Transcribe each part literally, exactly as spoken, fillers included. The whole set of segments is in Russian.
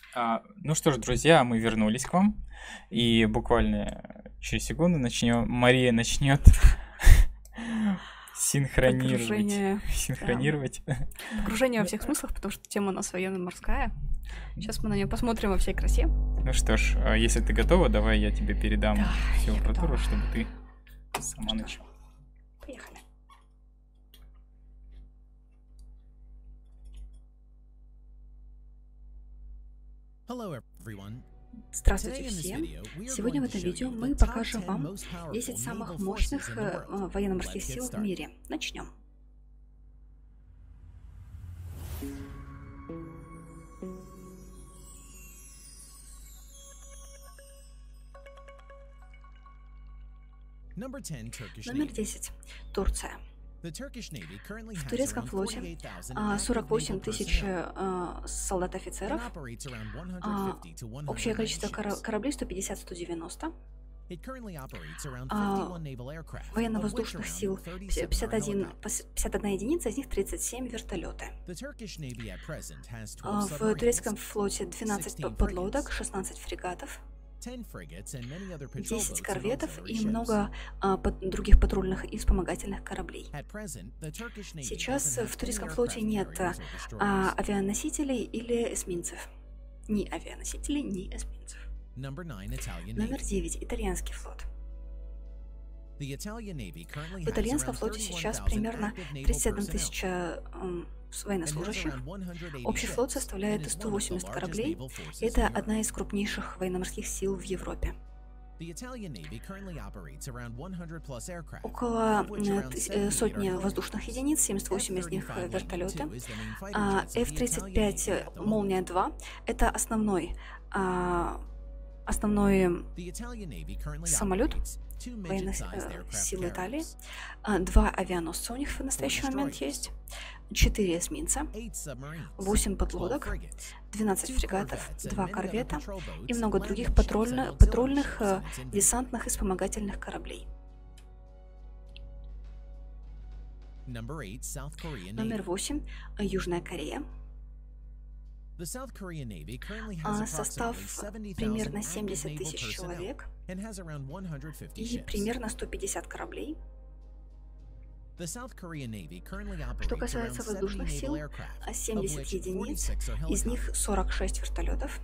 А, ну что ж, друзья, мы вернулись к вам. И буквально через секунду начнем. Мария начнет синхронировать. Погружение, да. Синхронировать. Погружение во всех смыслах, потому что тема у нас военно-морская. Сейчас мы на нее посмотрим во всей красе. Ну что ж, а если ты готова, давай я тебе передам Да, всю я аппаратуру, готова. чтобы ты сама начала. Поехали. Hello everyone. Здравствуйте всем! Сегодня в этом видео мы покажем вам десять самых мощных э, военно-морских сил в мире. Начнем. Номер десять. Турция. В турецком флоте а, сорок восемь тысяч а, солдат-офицеров, а, общее количество кора- кораблей сто пятьдесят — сто девяносто, а, военно-воздушных сил пятьдесят один, пятьдесят одна единица, из них тридцать семь вертолеты. А, в турецком флоте двенадцать подлодок, шестнадцать фрегатов, десять корветов и много а, под, других патрульных и вспомогательных кораблей. Сейчас в турецком флоте нет а, авианосителей или эсминцев. Ни авианосителей, ни эсминцев. Номер девять. Итальянский флот. В итальянском флоте сейчас примерно тридцать одна тысяча э, военнослужащих. Общий флот составляет сто восемьдесят кораблей. Это одна из крупнейших военно-морских сил в Европе. Около э, сотни воздушных единиц, семьдесят восемь из них вертолеты. эф тридцать пять «Молния-два» — это основной, а, основной самолет военных э, сил Италии. А, два авианосца у них в настоящий момент есть, четыре эсминца, восемь подлодок, двенадцать фрегатов, два корвета и много других патрульно- патрульных, э, десантных и вспомогательных кораблей. Номер восемь. Южная Корея. А, состав примерно семьдесят тысяч человек и примерно сто пятьдесят кораблей. Что касается воздушных сил, семьдесят единиц, из них сорок шесть вертолетов.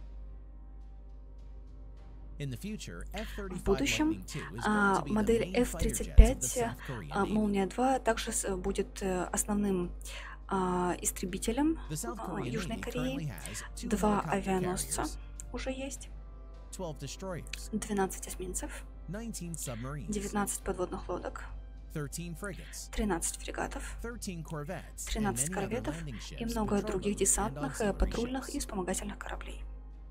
В будущем а, модель эф тридцать пять а, «Молния-два» также с- будет э, основным а, истребителем а, Южной Кореи. Два авианосца уже есть, двенадцать эсминцев, девятнадцать подводных лодок, тринадцать фрегатов, тринадцать корветов и много других десантных, э, патрульных и вспомогательных кораблей.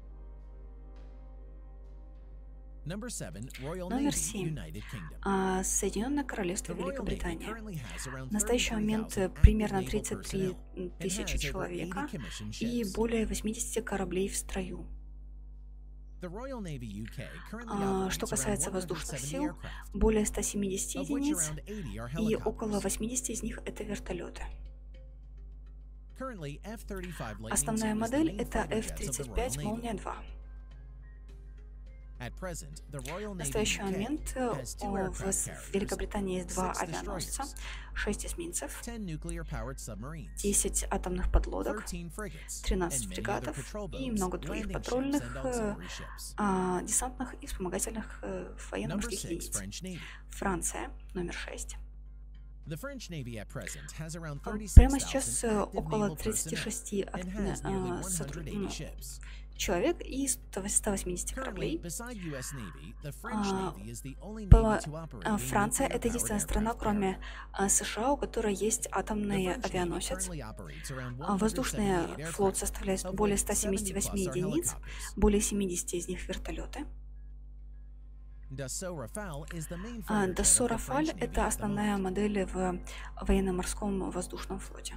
Номер семь. А, Соединенное Королевство Великобритания. В настоящий момент э, примерно тридцать три тысячи человека и более восемьдесят кораблей в строю. А, Что касается воздушных сил, более ста семидесяти единиц, и около восьмидесяти из них это вертолеты. Основная модель это эф тридцать пять «Молния-два». В настоящий момент э, о, в с- в Великобритании есть два авианосца, шесть эсминцев, десять атомных подлодок, тринадцать фрегатов и много других патрульных, э, а, десантных и вспомогательных э, военно-морских единиц. Франция, номер шесть. Прямо сейчас э, около тридцати шести ак- э, сотру- ну, человек и ста восьмидесяти кораблей. А, по- а, Франция — это единственная страна, кроме а, США, у которой есть атомный авианосец. А, Воздушный флот составляет более ста семидесяти восьми единиц, более семидесяти из них вертолеты. А, Dassault Rafale — это основная модель в военно-морском воздушном флоте.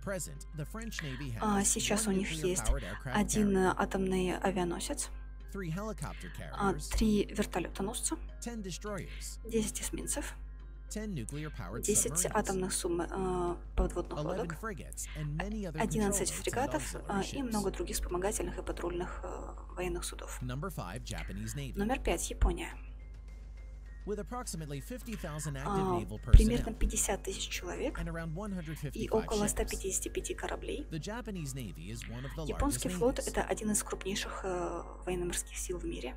А, Сейчас у них есть один э, атомный авианосец, а, три вертолетоносца, десять эсминцев, десять атомных сум, э, подводных лодок, одиннадцать фрегатов э, и много других вспомогательных и патрульных э, военных судов. Номер пять. Япония. А, примерно пятьдесят тысяч человек и около ста пятидесяти пяти кораблей. Японский флот — это один из крупнейших э, военно-морских сил в мире.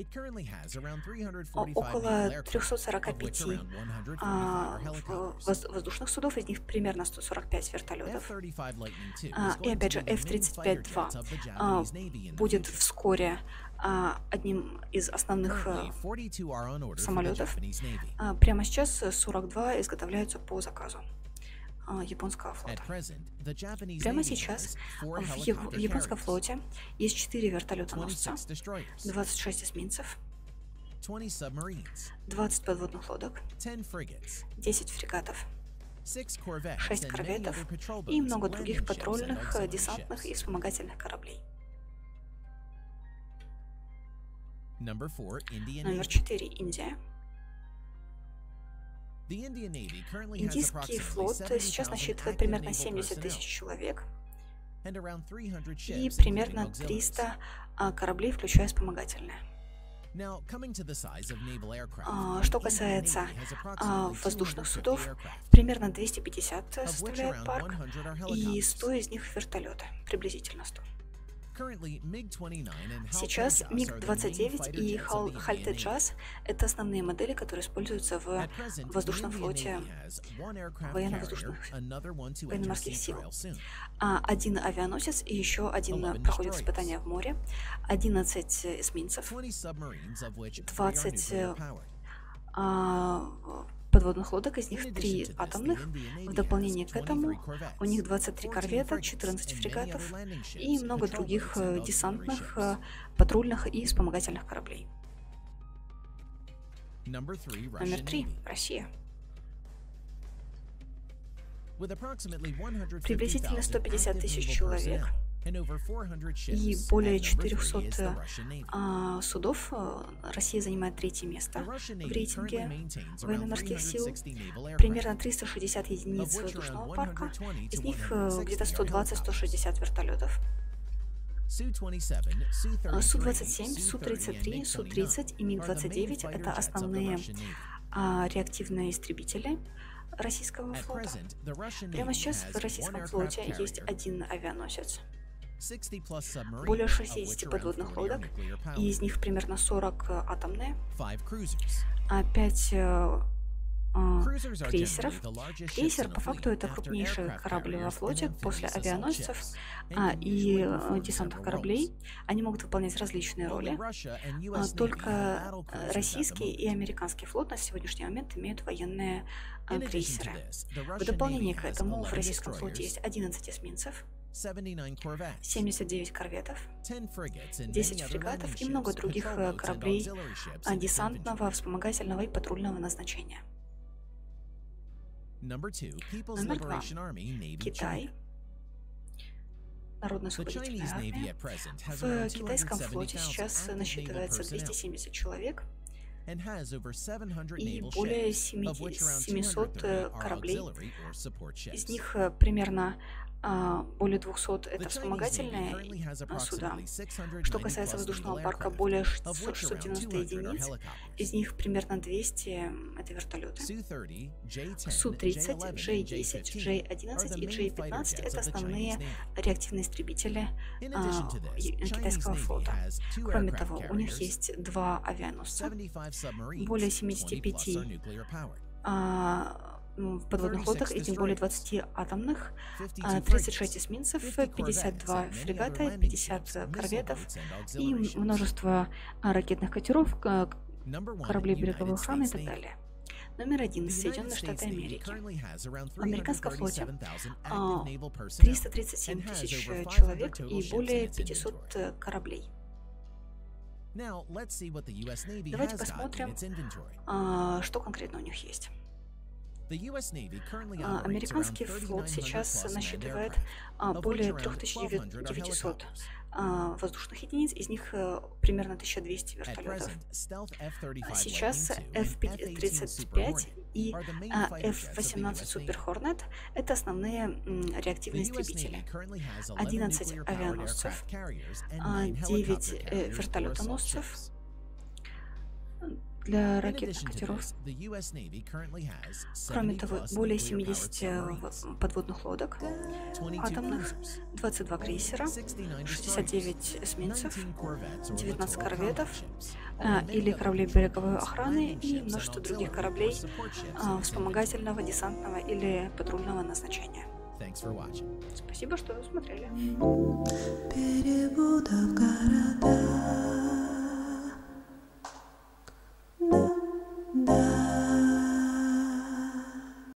Около трёхсот сорока пяти а, воз, воздушных судов, из них примерно сто сорок пять вертолетов. А, и опять же, эф тридцать пять два а, будет вскоре а, одним из основных а, самолетов. А, прямо сейчас сорок два изготовляются по заказу японского флота. Прямо сейчас в японском флоте есть четыре вертолета-носца, двадцать шесть эсминцев, двадцать подводных лодок, десять фрегатов, шесть корветов и много других патрульных, десантных и вспомогательных кораблей. Номер четыре. Индия. Индийский флот сейчас насчитывает примерно семьдесят тысяч человек и примерно триста кораблей, включая вспомогательные. Что касается воздушных судов, примерно двести пятьдесят составляет парк, и сто из них вертолеты, приблизительно сто. Сейчас миг двадцать девять и Хальте-Джаз — это основные модели, которые используются в воздушном флоте военно-воздушных военно-морских сил. Один авианосец и еще один проходит испытания в море, одиннадцать эсминцев, двадцать подводных лодок, из них три атомных. В дополнение к этому у них двадцать три корвета, четырнадцать фрегатов и много других десантных, патрульных и вспомогательных кораблей. Номер три. Россия. Приблизительно сто пятьдесят тысяч человек и более четырёхсот а, судов. Россия занимает третье место в рейтинге военно-морских сил. Примерно триста шестьдесят единиц воздушного парка, из них где-то сто двадцать — сто шестьдесят вертолетов. Су двадцать семь, Су тридцать три, Су тридцать и миг двадцать девять — это основные а, реактивные истребители российского флота. Прямо сейчас в российском флоте есть один авианосец, более шестидесяти подводных лодок, и из них примерно сорок атомные, пять э, крейсеров. Крейсер по факту это крупнейший корабль во флоте после авианосцев а, и э, десантных кораблей. Они могут выполнять различные роли. А, только российский и американский флот на сегодняшний момент имеют военные а, крейсеры. В дополнение к этому в российском флоте есть одиннадцать эсминцев, семьдесят девять корветов, десять фрегатов и много других кораблей десантного, вспомогательного и патрульного назначения. Номер два. Китай. Народно-освободительная армия. В китайском флоте сейчас насчитывается двести семьдесят человек и более семисот кораблей. Из них примерно более двухсот это вспомогательные суда. Что касается воздушного парка, более шестисот девяноста единиц, из них примерно двести это вертолеты. Су тридцать, Джей десять, Джей одиннадцать и Джей пятнадцать это основные реактивные истребители а, китайского флота. Кроме того, у них есть два авианосца, более семидесяти пяти а, в подводных лодках, и тем более двадцати атомных, тридцать шесть эсминцев, пятьдесят два фрегата, пятьдесят корветов и множество ракетных катеров, кораблей береговой охраны и так далее. Номер один. Соединенные Штаты Америки. В американском флоте триста тридцать семь тысяч человек и более пятисот кораблей. Давайте посмотрим, что конкретно у них есть. Американский флот сейчас насчитывает более трёх тысяч девятисот воздушных единиц, из них примерно тысяча двести вертолетов. Сейчас эф тридцать пять и эф восемнадцать Super Hornet — это основные реактивные истребители. одиннадцать авианосцев, девять вертолетоносцев. Для ракетных катеров. Кроме того, более семидесяти подводных лодок атомных, двадцать два крейсера, шестьдесят девять эсминцев, девятнадцать корветов или кораблей береговой охраны и множество других кораблей вспомогательного, десантного или патрульного назначения. Спасибо, что смотрели.